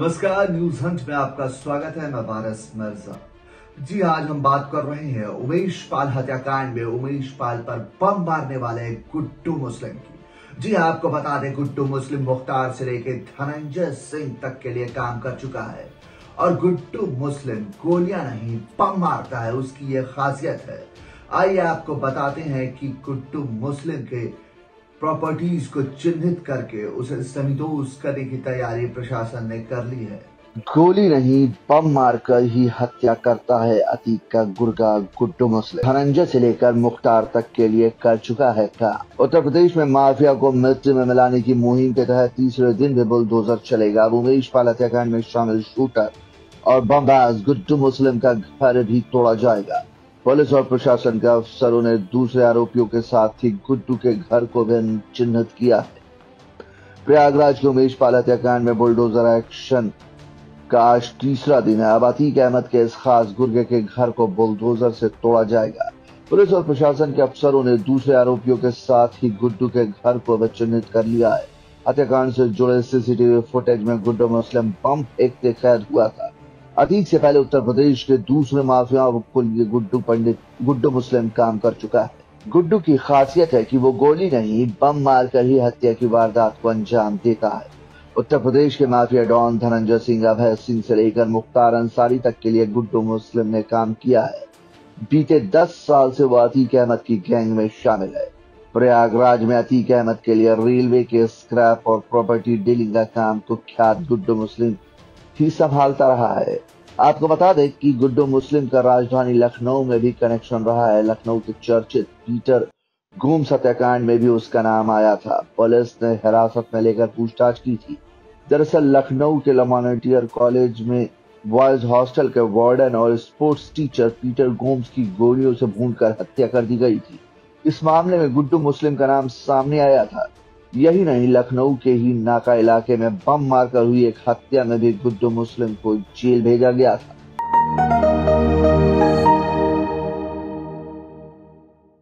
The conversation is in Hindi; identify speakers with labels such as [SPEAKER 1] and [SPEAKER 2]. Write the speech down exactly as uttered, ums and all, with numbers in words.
[SPEAKER 1] नमस्कार, न्यूज हंट में आपका स्वागत है। मैं वारिस मिर्जा। जी, आज हम बात कर रहे हैं उमेश पाल हत्याकांड में उमेश पाल पर बम मारने वाले गुड्डू मुस्लिम की। जी, आपको बता दें, गुड्डू मुस्लिम मुख्तार से लेकर धनंजय सिंह तक के लिए काम कर चुका है और गुड्डू मुस्लिम गोलियां नहीं बम मारता है, उसकी यह खासियत है। आइए आपको बताते हैं कि गुड्डू मुस्लिम के प्रॉपर्टीज को चिन्हित करके उसे समीदोज करने की तैयारी प्रशासन ने कर ली है।
[SPEAKER 2] गोली नहीं बम मारकर ही हत्या करता है अतीक का गुर्गा गुड्डू मुस्लिम। धनंजय से लेकर मुख्तार तक के लिए कर चुका है काम। उत्तर प्रदेश में माफिया को मिट्टी में मिलाने की मुहिम के तहत तीसरे दिन भी बुलडोजर चलेगा। अब उमेश पाल हत्याकांड में शामिल शूटर और बमबाज गुड्डू मुस्लिम का घर भी तोड़ा जाएगा। पुलिस और प्रशासन के अफसरों ने दूसरे आरोपियों के साथ ही गुड्डू के घर को भी चिन्हित किया है। प्रयागराज के उमेश पाल हत्याकांड में बुलडोजर एक्शन का आज तीसरा दिन है। अब अतीक अहमद के इस खास गुर्गे के घर को बुलडोजर से तोड़ा जाएगा। पुलिस और प्रशासन के अफसरों ने दूसरे आरोपियों के साथ ही गुड्डू के घर को भी चिन्हित कर लिया है। हत्याकांड से जुड़े सीसीटीवी फुटेज में गुड्डू मुस्लिम बम फेंकते कैद हुआ था। अतीक से पहले उत्तर प्रदेश के दूसरे माफियाओं को लिए गुड्डू पंडित गुड्डू मुस्लिम काम कर चुका है। गुड्डू की खासियत है कि वो गोली नहीं बम मारकर ही हत्या की वारदात को अंजाम देता है। उत्तर प्रदेश के माफिया डॉन धनंजय सिंह, अभय सिंह से लेकर मुख्तार अंसारी तक के लिए गुड्डू मुस्लिम ने काम किया है। बीते दस साल से वो अतीक अहमद की गैंग में शामिल है। प्रयागराज में अतीक अहमद के लिए रेलवे के स्क्रैप और प्रॉपर्टी डीलिंग का काम कुख्यात गुड्डू मुस्लिम ही संभालता रहा है। आपको बता दें कि गुड्डू मुस्लिम का राजधानी लखनऊ में भी कनेक्शन रहा है। लखनऊ के चर्चित पीटर गोम्स हत्याकांड में भी उसका नाम आया था। पुलिस ने हिरासत में लेकर पूछताछ की थी। दरअसल लखनऊ के लमानियर कॉलेज में बॉयज हॉस्टल के वार्डन और स्पोर्ट्स टीचर पीटर गोम्स की गोलियों से भूनकर हत्या कर दी गई थी। इस मामले में गुड्डू मुस्लिम का नाम सामने आया था। यही नहीं, लखनऊ के ही नाका इलाके में बम मारकर हुई एक हत्या में भी गुड्डू मुस्लिम को जेल भेजा गया था।